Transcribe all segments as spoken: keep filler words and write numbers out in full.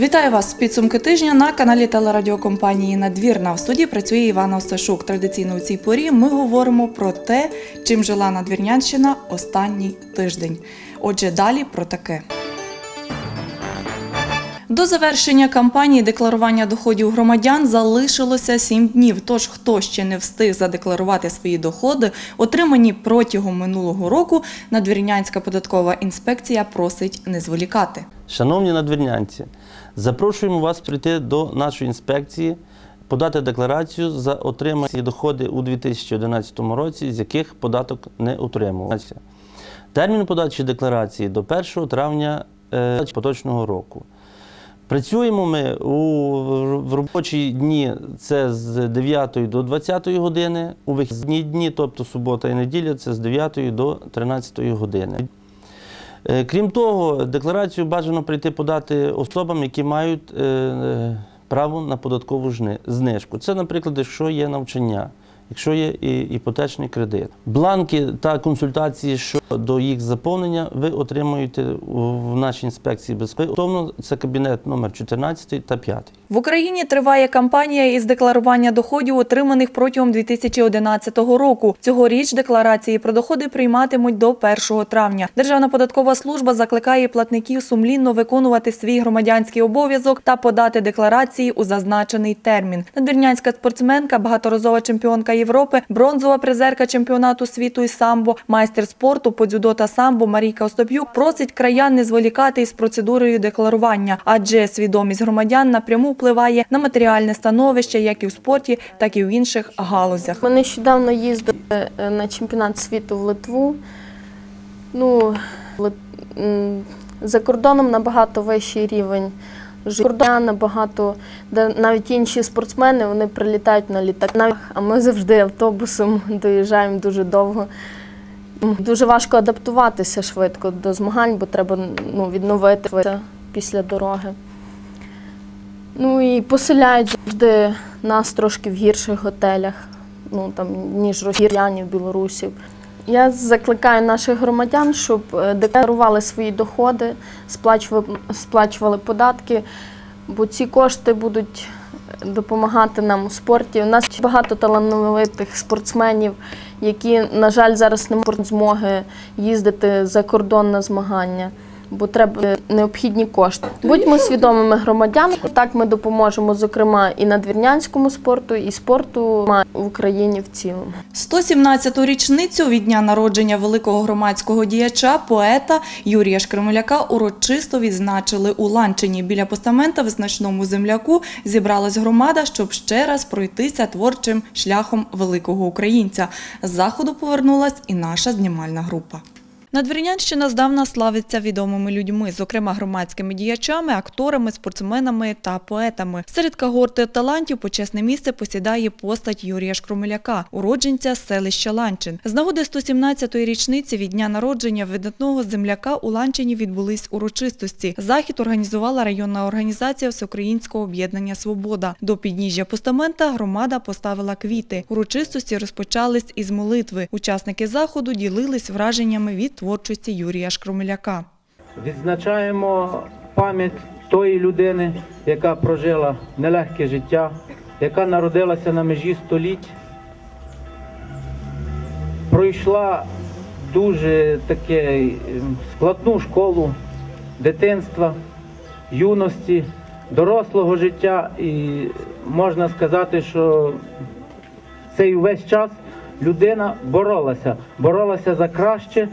Вітаю вас з підсумки тижня на каналі телерадіокомпанії «Надвірна». В студії працює Івана Осташук. Традиційно у цій порі ми говоримо про те, чим жила Надвірнянщина останній тиждень. Отже, далі про таке. До завершення кампанії декларування доходів громадян залишилося сім днів. Тож, хто ще не встиг задекларувати свої доходи, отримані протягом минулого року, Надвірнянська податкова інспекція просить не зволікати. Шановні надвірнянці, запрошуємо вас прийти до нашої інспекції, подати декларацію за отримані доходи у дві тисячі одинадцятому році, з яких податок не утримувався. Термін подачі декларації до першого травня поточного року. Працюємо ми у, в робочі дні, це з дев'ятої до двадцятої години, у вихідні дні, тобто субота і неділя, це з дев'ятої до тринадцятої години. Крім того, декларацію бажано прийти подати особам, які мають е, право на податкову знижку. Це, наприклад, якщо є навчання, якщо є і іпотечний кредит. Бланки та консультації щодо їх заповнення ви отримуєте в нашій інспекції безпеки. Це кабінет номер чотирнадцять та п'ятий. В Україні триває кампанія із декларування доходів, отриманих протягом дві тисячі одинадцятого року. Цьогоріч декларації про доходи прийматимуть до першого травня. Державна податкова служба закликає платників сумлінно виконувати свій громадянський обов'язок та подати декларації у зазначений термін. Надвірнянська спортсменка, багаторазова чемпіонка Європи, бронзова призерка чемпіонату світу із самбо, майстер спорту по дзюдо та самбо Марійка Остап'юк просить краян не зволікати із процедурою декларування, адже свідомість громадян напряму впливає на матеріальне становище як і в спорті, так і в інших галузях. Ми нещодавно їздили на чемпіонат світу в Литву. Ну, за кордоном набагато вищий рівень життя, набагато, де навіть інші спортсмени, вони прилітають на літаках, а ми завжди автобусом доїжджаємо дуже довго. Дуже важко адаптуватися швидко до змагань, бо треба ну, відновитися після дороги. Ну і поселяють завжди нас трошки в гірших готелях, ну, там, ніж росіянів, білорусів. Я закликаю наших громадян, щоб декларували свої доходи, сплачували, сплачували податки, бо ці кошти будуть допомагати нам у спорті. У нас багато талановитих спортсменів, які, на жаль, зараз не мають змоги їздити за кордон на змагання, бо треба необхідні кошти. Будьмо свідомими громадянами, так ми допоможемо, зокрема, і надвірнянському спорту, і спорту в Україні в цілому. сто сімнадцяту річницю від дня народження великого громадського діяча, поета Юрія Шкремеляка урочисто відзначили у Ланчині. Біля постамента визначному земляку зібралась громада, щоб ще раз пройтися творчим шляхом великого українця. З заходу повернулась і наша знімальна група. Надвірнянщина здавна славиться відомими людьми, зокрема громадськими діячами, акторами, спортсменами та поетами. Серед когорти талантів почесне місце посідає постать Юрія Шкремеляка, уродженця селища Ланчин. З нагоди сто сімнадцятої річниці від дня народження видатного земляка у Ланчині відбулись урочистості. Захід організувала районна організація Всеукраїнського об'єднання «Свобода». До підніжжя постамента громада поставила квіти. Урочистості розпочались із молитви. Учасники заходу ділились враженнями від творчості Юрія Шкремеляка. Відзначаємо пам'ять тої людини, яка прожила нелегке життя, яка народилася на межі століть, пройшла дуже таке складну школу дитинства, юності, дорослого життя, і можна сказати, що цей увесь час людина боролася, боролася за краще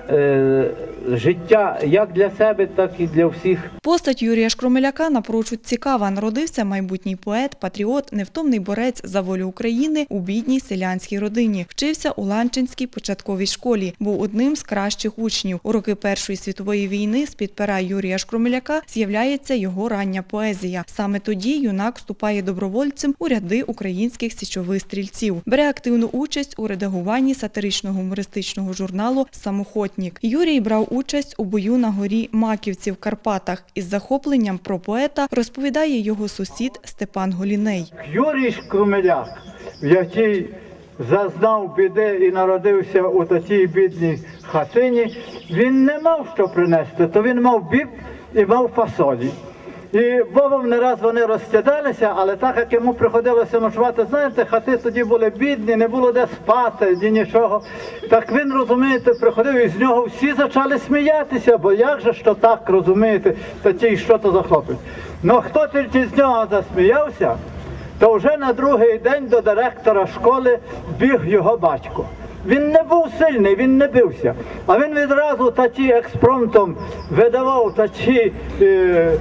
життя як для себе, так і для всіх. Постать Юрія Шкремеляка напрочуд цікава. Народився майбутній поет, патріот, невтомний борець за волю України у бідній селянській родині. Вчився у Ланчинській початковій школі. Був одним з кращих учнів. У роки Першої світової війни з-під пера Юрія Шкремеляка з'являється його рання поезія. Саме тоді юнак вступає добровольцем у ряди українських січових стрільців. Бере активну участь у редагуванні сатирично-гумористичного журналу «Самохотнік». Юрій брав участь у бою на горі Маківці в Карпатах. Із захопленням про поета розповідає його сусід Степан Голіней. Юрій Шкремеляк, який зазнав біди і народився у такій бідній хатині, він не мав що принести, то він мав біб і мав фасолі. І бобом не раз вони розстядалися, але так як йому приходилося ночувати, знаєте, хати тоді були бідні, не було де спати, ні нічого. Так він, розумієте, приходив і з нього всі почали сміятися, бо як же ж то так, розумієте, та ті, що то за хлопець. Ну хто тільки з нього засміявся, то вже на другий день до директора школи біг його батько. Він не був сильний, він не бився. А він відразу такі експромтом видавав такі е, е,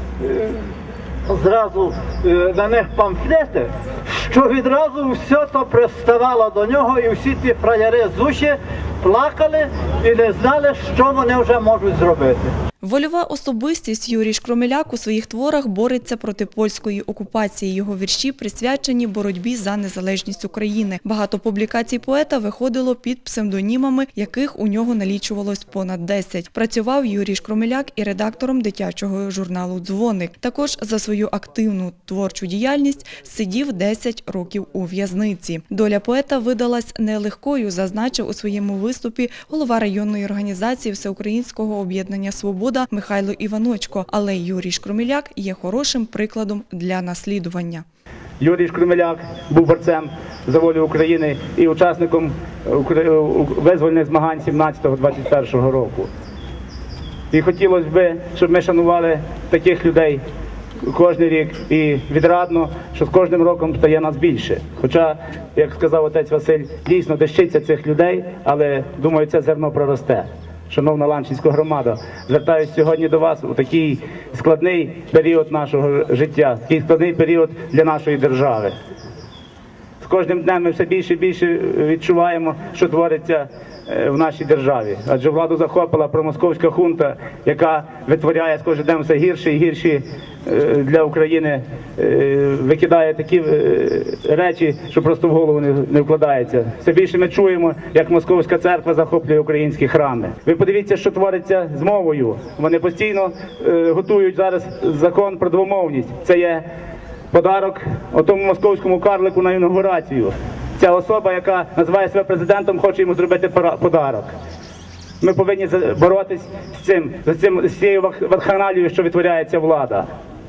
зразу е, на них памфлети, що відразу все то приставало до нього, і всі ті фраєри з уші плакали і не знали, що вони вже можуть зробити. Вольова особистість Юрій Шкромеляк у своїх творах бореться проти польської окупації. Його вірші присвячені боротьбі за незалежність України. Багато публікацій поета виходило під псевдонімами, яких у нього налічувалось понад десять. Працював Юрій Шкромеляк і редактором дитячого журналу «Дзвоник». Також за свою активну творчу діяльність сидів десять років у в'язниці. Доля поета видалась нелегкою, зазначив у своєму виступі голова районної організації Всеукраїнського об'єднання «Свобода» Михайло Іваночко, але Юрій Шкромеляк є хорошим прикладом для наслідування. Юрій Шкромеляк був борцем за волю України і учасником визвольних змагань сімнадцятого двадцять першого року. І хотілося б, щоб ми шанували таких людей кожен рік, і відрадно, що з кожним роком стає нас більше. Хоча, як сказав отець Василь, дійсно дещиться цих людей, але, думаю, це зерно проросте. Шановна Ланчинська громада, звертаюся сьогодні до вас у такий складний період нашого життя, такий складний період для нашої держави. З кожним днем ми все більше і більше відчуваємо, що твориться в нашій державі. Адже владу захопила промосковська хунта, яка витворяє з кожним днем все гірші і гірші для України, викидає такі речі, що просто в голову не вкладається. Все більше ми чуємо, як московська церква захоплює українські храми. Ви подивіться, що твориться з мовою. Вони постійно готують зараз закон про двомовність. Це є подарок отому московському карлику на інаугурацію. Ця особа, яка називає себе президентом, хоче йому зробити подарок. Ми повинні боротись з цим, з цим, з цією вакханалією, що витворяється влада.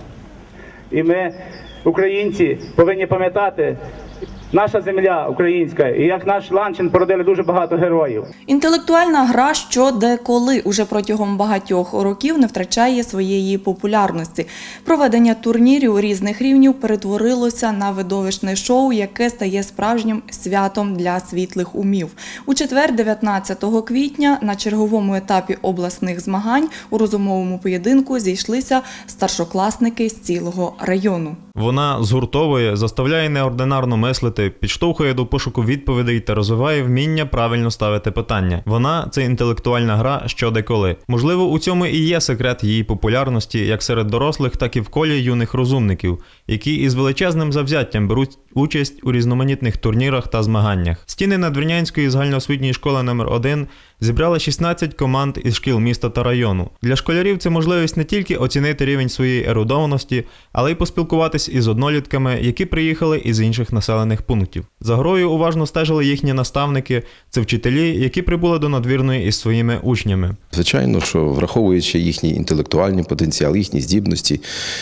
І ми, українці, повинні пам'ятати, наша земля українська, і як наш Ланчин породили дуже багато героїв. Інтелектуальна гра «Що, де, коли» уже протягом багатьох років не втрачає своєї популярності. Проведення турнірів різних рівнів перетворилося на видовищне шоу, яке стає справжнім святом для світлих умів. У четвер, дев'ятнадцятого квітня, на черговому етапі обласних змагань у розумовому поєдинку зійшлися старшокласники з цілого району. Вона згуртовує, заставляє неординарно мислити, підштовхує до пошуку відповідей та розвиває вміння правильно ставити питання. Вона – це інтелектуальна гра «Що, де, коли». Можливо, у цьому і є секрет її популярності як серед дорослих, так і в колі юних розумників, які із величезним завзяттям беруть участь у різноманітних турнірах та змаганнях. Стіни Надвірнянської загальноосвітньої школи номер один зібрали шістнадцять команд із шкіл міста та району. Для школярів це можливість не тільки оцінити рівень своєї ерудованості, але й поспілкуватись із однолітками, які приїхали із інших населених пунктів. За грою уважно стежили їхні наставники, це вчителі, які прибули до Надвірної із своїми учнями. Звичайно, що враховуючи їхній інтелектуальний потенціал, їхні здібності,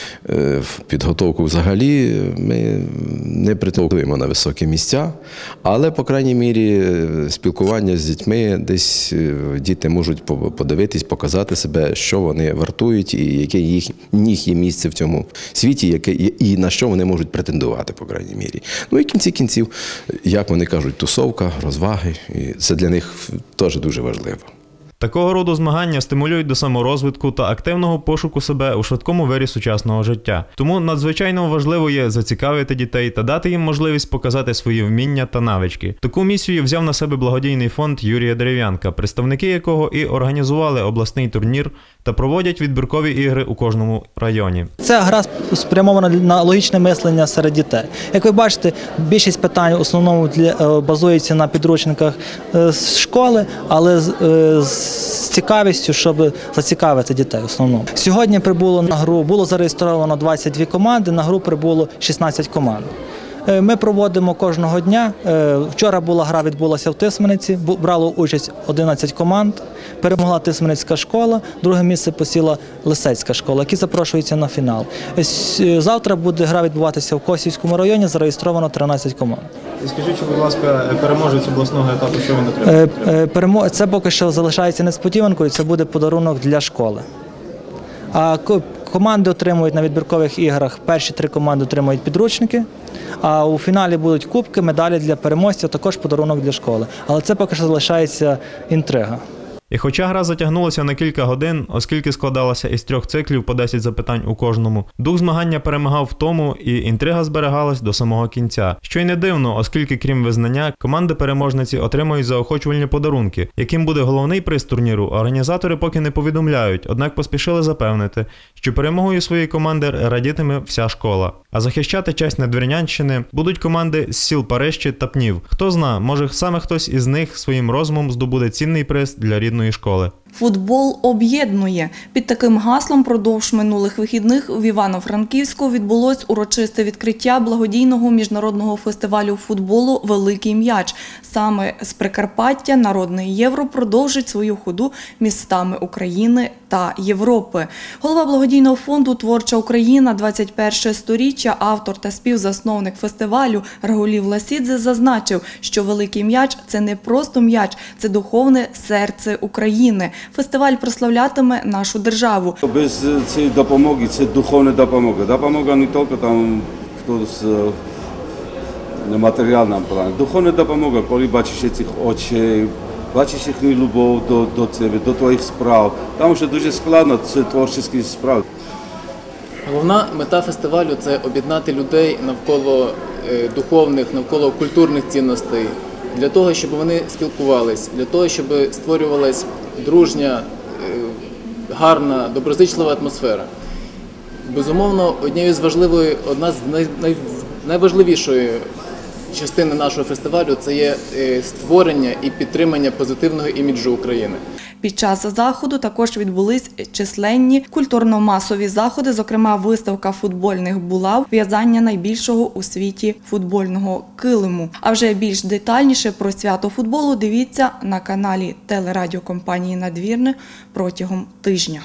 підготовку взагалі, ми не претендуємо на високі місця, але, по крайній мірі, спілкування з дітьми, десь діти можуть подивитись, показати себе, що вони вартують і яке їх, їх є місце в цьому світі, яке, і на що вони можуть претендувати, по крайній мірі. Ну і в кінці кінців, як вони кажуть, тусовка, розваги, і це для них теж дуже важливо. Такого роду змагання стимулюють до саморозвитку та активного пошуку себе у швидкому вирі сучасного життя. Тому надзвичайно важливо є зацікавити дітей та дати їм можливість показати свої вміння та навички. Таку місію взяв на себе благодійний фонд Юрія Дерев'янка, представники якого і організували обласний турнір та проводять відбіркові ігри у кожному районі. Ця гра спрямована на логічне мислення серед дітей. Як ви бачите, більшість питань в основному базується на підручниках з школи, але з з цікавістю, щоб зацікавити дітей в основному. Сьогодні прибуло на гру, було зареєстровано двадцять дві команди, на гру прибуло шістнадцять команд. Е, Ми проводимо кожного дня. Е, Вчора була гра, відбулася в Тисмениці, бу- брало участь одинадцять команд. Перемогла Тисменицька школа, друге місце посіла Лисецька школа, які запрошуються на фінал. Е, с- Завтра буде гра відбуватися в Косівському районі, зареєстровано тринадцять команд. Скажіть, будь ласка, переможець обласного етапу, що він отримав? Е, е, перемо- Це поки що залишається несподіванкою, це буде подарунок для школи. А ко- команди отримують на відбіркових іграх, перші три команди отримують підручники, а у фіналі будуть кубки, медалі для переможців, також подарунок для школи. Але це поки що залишається інтрига. І хоча гра затягнулася на кілька годин, оскільки складалася із трьох циклів по десять запитань у кожному, дух змагання перемагав в тому, і інтрига зберігалась до самого кінця. Що й не дивно, оскільки крім визнання, команди-переможниці отримують заохочувальні подарунки. Яким буде головний приз турніру, організатори поки не повідомляють, однак поспішили запевнити, що перемогою своєї команди радітиме вся школа. А захищати честь Надвірнянщини будуть команди з сіл Парижчі та Пнів. Хто зна, може саме хтось із них своїм розумом здобуде цінний приз для рідної школи. Футбол об'єднує. Під таким гаслом продовж минулих вихідних в Івано-Франківську відбулось урочисте відкриття благодійного міжнародного фестивалю футболу «Великий м'яч». Саме з Прикарпаття Народний Євро продовжить свою ходу містами України та Європи. Голова благодійного фонду «Творча Україна. двадцять перше сторіччя», автор та співзасновник фестивалю Рагулів Ласідзе зазначив, що «Великий м'яч» – це не просто м'яч, це духовне серце України. Фестиваль прославлятиме нашу державу. Без цієї допомоги, це духовна допомога. Допомога не тільки там хтось на матеріальному плані. Духовна допомога, коли бачиш цих очей, бачиш їхню любов до, до тебе, до твоїх справ. Тому що дуже складно це творчі справи. Головна мета фестивалю – це об'єднати людей навколо е, духовних, навколо культурних цінностей, для того, щоб вони спілкувались, для того, щоб створювалась дружня, е, гарна, доброзичлива атмосфера. Безумовно, однією з важливої, одна з най, най, найважливішої частини нашого фестивалю – це є е, створення і підтримання позитивного іміджу України. Під час заходу також відбулись численні культурно-масові заходи, зокрема виставка футбольних булав, в'язання найбільшого у світі футбольного килиму. А вже більш детальніше про свято футболу дивіться на каналі телерадіокомпанії «Надвірне» протягом тижня.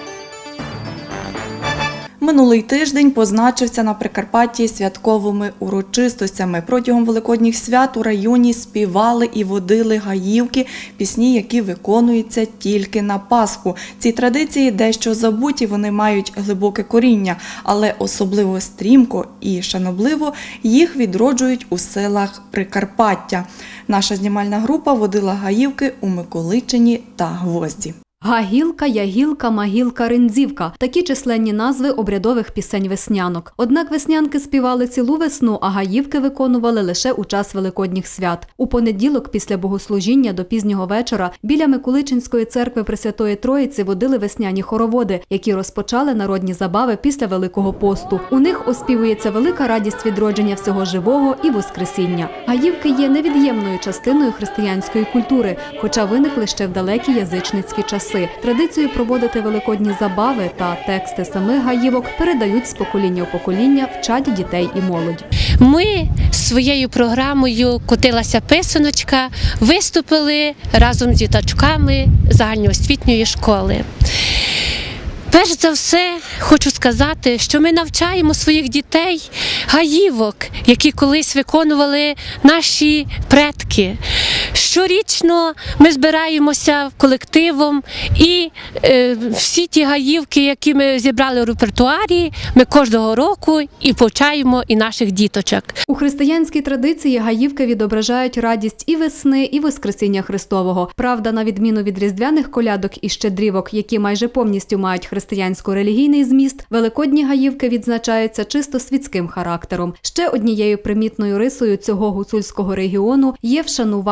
Минулий тиждень позначився на Прикарпатті святковими урочистостями. Протягом великодніх свят у районі співали і водили гаївки, пісні, які виконуються тільки на Пасху. Ці традиції дещо забуті, вони мають глибоке коріння, але особливо стрімко і шанобливо їх відроджують у селах Прикарпаття. Наша знімальна група водила гаївки у Миколичині та Гвозді. Гагілка, ягілка, магілка, ринзівка – такі численні назви обрядових пісень веснянок. Однак веснянки співали цілу весну, а гаївки виконували лише у час великодніх свят. У понеділок після богослужіння до пізнього вечора біля Миколичинської церкви Пресвятої Троїці водили весняні хороводи, які розпочали народні забави після Великого посту. У них оспівується велика радість відродження всього живого і воскресіння. Гаївки є невід'ємною частиною християнської культури, хоча виникли ще в далекі язичницькі часи. Традицію проводити великодні забави та тексти самих гаївок передають з покоління в покоління, вчать дітей і молодь. Ми своєю програмою «Котилася писаночка» виступили разом з діточками загальноосвітньої школи. Перш за все, хочу сказати, що ми навчаємо своїх дітей гаївок, які колись виконували наші предки. Щорічно ми збираємося колективом і е, всі ті гаївки, які ми зібрали у репертуарі, ми кожного року і повчаємо і наших діточок. У християнській традиції гаївки відображають радість і весни, і Воскресіння Христового. Правда, на відміну від різдвяних колядок і щедрівок, які майже повністю мають християнсько-релігійний зміст, великодні гаївки відзначаються чисто світським характером. Ще однією примітною рисою цього гуцульського регіону є вшанування писанки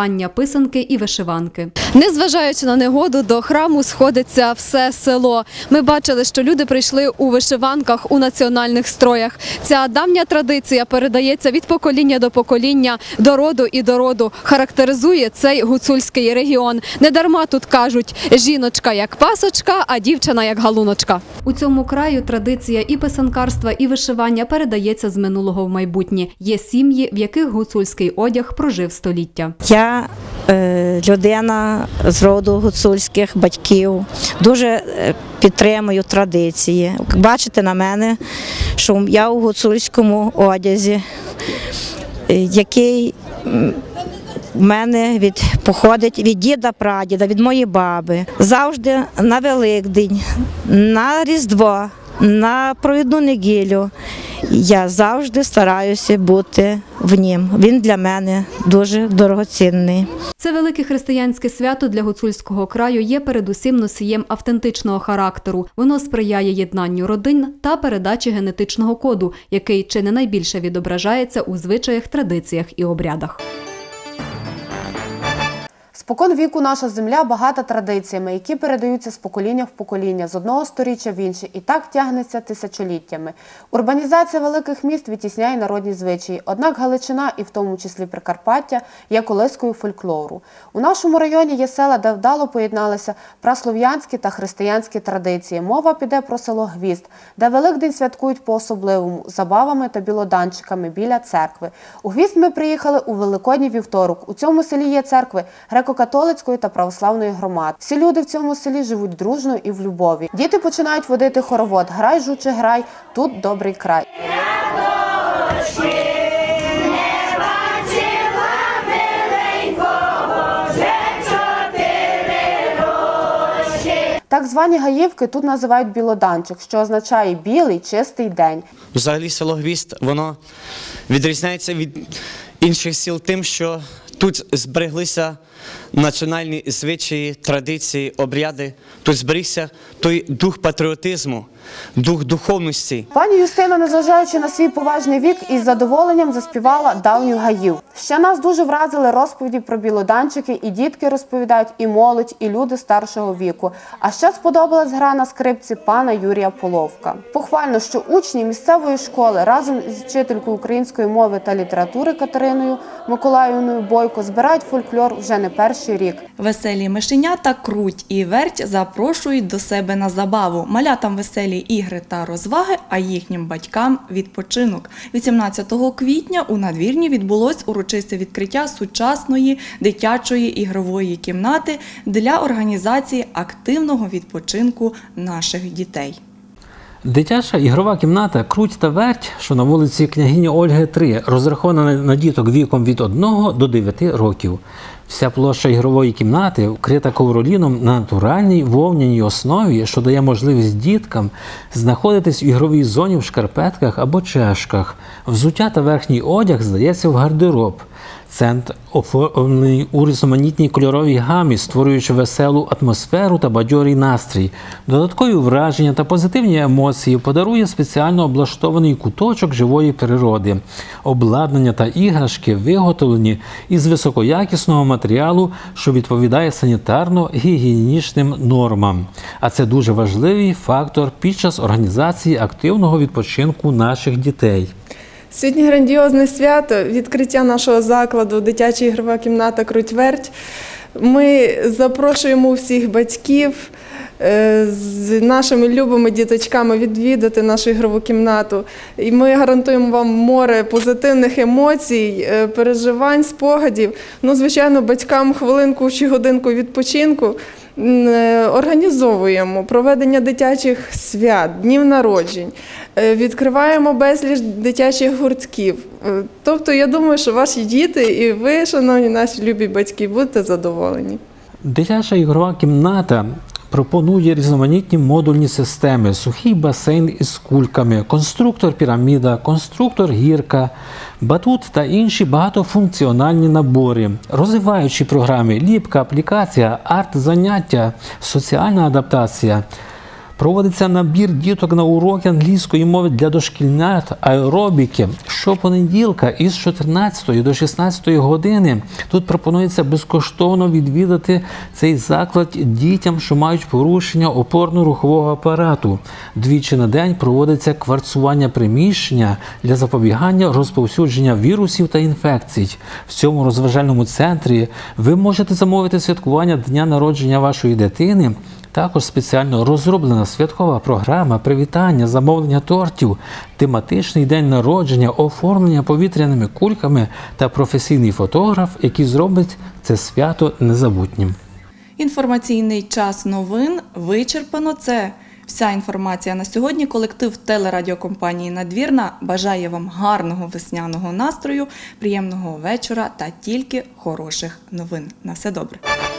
писанки і вишиванки. Незважаючи на негоду, до храму сходиться все село. Ми бачили, що люди прийшли у вишиванках, у національних строях. Ця давня традиція передається від покоління до покоління, до роду і до роду. Характеризує цей гуцульський регіон. Недарма тут кажуть, жіночка як пасочка, а дівчина як галуночка. У цьому краю традиція і писанкарства, і вишивання передається з минулого в майбутнє. Є сім'ї, в яких гуцульський одяг прожив століття. Я е, людина з роду гуцульських батьків, дуже е, підтримую традиції. Бачите на мене, що я у гуцульському одязі, е, який в мене від, походить від діда-прадіда, від моєї баби. Завжди на Великдень, на Різдво, на провідну неділю я завжди стараюся бути в нім. Він для мене дуже дорогоцінний. Це велике християнське свято для гуцульського краю є передусім носієм автентичного характеру. Воно сприяє єднанню родин та передачі генетичного коду, який чи не найбільше відображається у звичаях, традиціях і обрядах. Спокон віку наша земля багата традиціями, які передаються з покоління в покоління, з одного сторіччя в інше, і так тягнеться тисячоліттями. Урбанізація великих міст відтісняє народні звичаї, однак Галичина, і в тому числі Прикарпаття, є колискою фольклору. У нашому районі є села, де вдало поєдналися праслов'янські та християнські традиції. Мова піде про село Гвізд, де Великдень святкують по-особливому, забавами та білоданчиками біля церкви. У Гвізд ми приїхали у Великодній вівторок. У цьому селі є церкви греко-католицької та православної громад. Всі люди в цьому селі живуть дружно і в любові. Діти починають водити хоровод «Грай, жуче, грай, тут добрий край». Так звані гаївки тут називають білоданчик, що означає білий, чистий день. Взагалі село Гвізд, воно відрізняється від інших сіл тим, що тут збереглися національні звичаї, традиції, обряди. Тут зберігся той дух патріотизму, дух духовності. Пані Юстина, незважаючи на свій поважний вік, із задоволенням заспівала давню гаїв. Ще нас дуже вразили розповіді про білоданчики, і дітки розповідають, і молодь, і люди старшого віку. А ще сподобалась гра на скрипці пана Юрія Половка. Похвально, що учні місцевої школи разом з вчителькою української мови та літератури Катериною Миколаївною Бойко збирають фольклор вже не перший рік. Веселі мишенята круть і верть запрошують до себе на забаву. Малятам веселі ігри та розваги, а їхнім батькам – відпочинок. вісімнадцятого квітня у надвірні відбулось урочисте відкриття сучасної дитячої ігрової кімнати для організації активного відпочинку наших дітей. Дитяча ігрова кімната «Круть та верть», що на вулиці Княгині Ольги, три, розрахована на діток віком від одного до дев'яти років. Вся площа ігрової кімнати вкрита ковроліном на натуральній вовняній основі, що дає можливість діткам знаходитись в ігровій зоні в шкарпетках або чешках. Взуття та верхній одяг здається в гардероб. Центр оформлений у різноманітній кольоровій гамі, створюючи веселу атмосферу та бадьорий настрій. Додаткові враження та позитивні емоції подарує спеціально облаштований куточок живої природи. Обладнання та іграшки виготовлені із високоякісного матеріалу, що відповідає санітарно-гігієнічним нормам. А це дуже важливий фактор під час організації активного відпочинку наших дітей. Сьогодні грандіозне свято, відкриття нашого закладу «Дитяча ігрова кімната «Круть-верть». Ми запрошуємо всіх батьків з нашими любими діточками відвідати нашу ігрову кімнату. І ми гарантуємо вам море позитивних емоцій, переживань, спогадів. Ну, звичайно, батькам хвилинку чи годинку відпочинку організовуємо проведення дитячих свят, днів народжень, відкриваємо безліч дитячих гуртків. Тобто, я думаю, що ваші діти і ви, шановні наші любі батьки, будете задоволені. Дитяча ігрова кімната пропонує різноманітні модульні системи, сухий басейн із кульками, конструктор піраміда, конструктор гірка, батут та інші багатофункціональні набори, розвиваючі програми, ліпка, аплікація, арт-заняття, соціальна адаптація. Проводиться набір діток на уроки англійської мови для дошкільнят, аеробіки. Щопонеділка із чотирнадцятої до шістнадцятої години тут пропонується безкоштовно відвідати цей заклад дітям, що мають порушення опорно-рухового апарату. Двічі на день проводиться кварцування приміщення для запобігання розповсюдження вірусів та інфекцій. В цьому розважальному центрі ви можете замовити святкування дня народження вашої дитини. Також спеціально розроблена святкова програма, привітання, замовлення тортів, тематичний день народження, оформлення повітряними кульками та професійний фотограф, який зробить це свято незабутнім. Інформаційний час новин вичерпано. Це вся інформація на сьогодні. Колектив телерадіокомпанії «Надвірна» бажає вам гарного весняного настрою, приємного вечора та тільки хороших новин. На все добре.